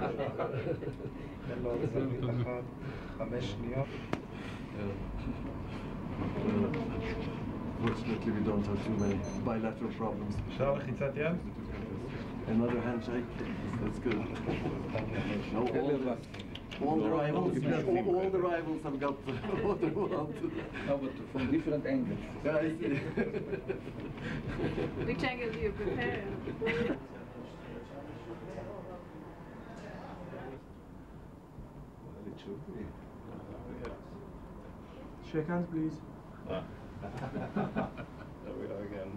Fortunately, we don't have too many bilateral problems. Another handshake. That's good. No, all the rivals have got what they want. No, but from different angles. Yeah, I see. Which angle do you prefer? It should be. Shake hands, please. There we are again.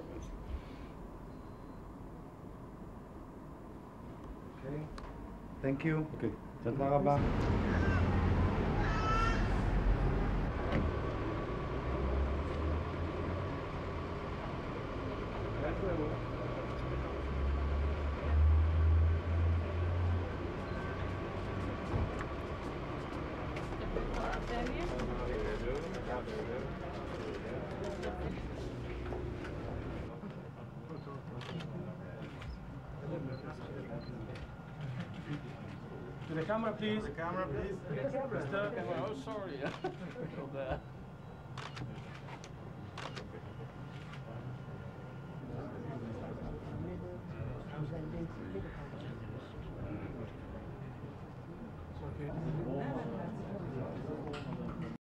Okay. Thank you. Okay. תודה רבה. To the camera, please. The camera, please. Oh, sorry.